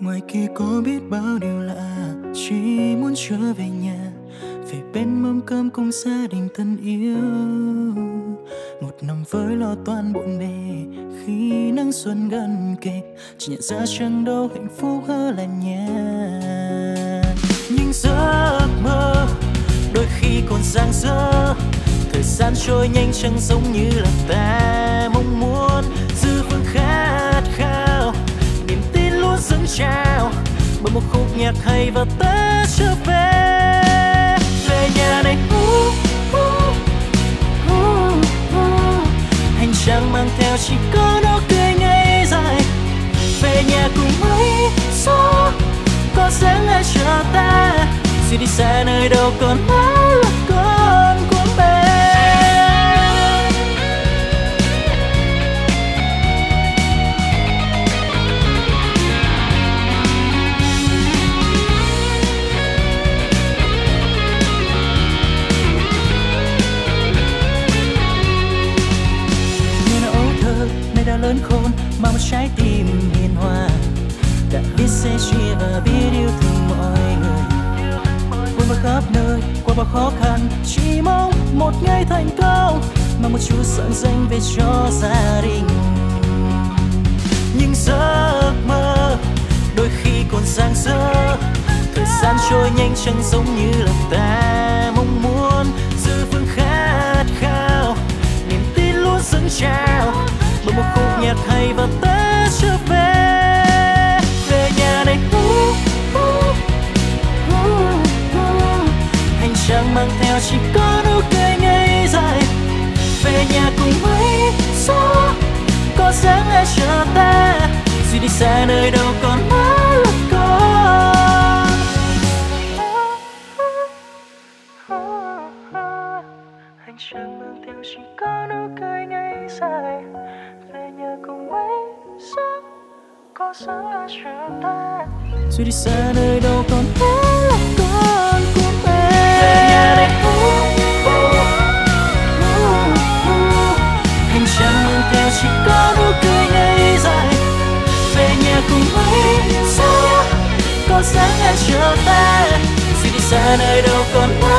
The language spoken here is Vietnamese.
Ngoài kia có biết bao điều lạ, chỉ muốn trở về nhà, về bên mâm cơm cùng gia đình thân yêu. Một năm với lo toan bộn bề, khi nắng xuân gần kề, chỉ nhận ra chẳng đâu hạnh phúc hơn là nhà. Nhưng giấc mơ đôi khi còn dang dở, thời gian trôi nhanh chẳng giống như là ta mong muốn. Dư vương khát khao, niềm tin luôn dâng trào bởi một khúc nhạc hay và ta trở về. Về nhà này hành trang mang theo chỉ có nụ cười ngày dài. Về nhà cùng mấy gió có dáng ai chờ ta, suy đi xa nơi đâu còn mãi là con của bé. Đã lớn khôn mà một trái tim hiền hòa, đã biết sẻ chia và biết yêu thương mọi người. Buôn ba khắp nơi qua bao khó khăn, chỉ mong một ngày thành công, mà một chút sáng danh về cho gia đình. Nhưng giấc mơ đôi khi còn dang dở, thời gian trôi nhanh chẳng giống như là ta mong muốn. Dư vương khát khao, niềm tin luôn dâng trào bởi một khúc nhạc hay và ta trở về. Về nhà này hành trang mang theo chỉ có nụ cười ngày dài. Về nhà cùng mấy gió có dáng ai chờ ta, dù đi xa nơi đâu còn mãi là con. Hành trang mang theo chỉ có nụ cười ngày dài. Về nhà cùng mấy gió có dáng ai chờ ta, dù đi xa nơi đâu còn mãi là con của bé. Về nhà này hành trang mang theo chỉ có nụ cười ngày dài. Về nhà cùng mấy gió có dáng ai chờ ta, dù đi xa nơi đâu còn mãi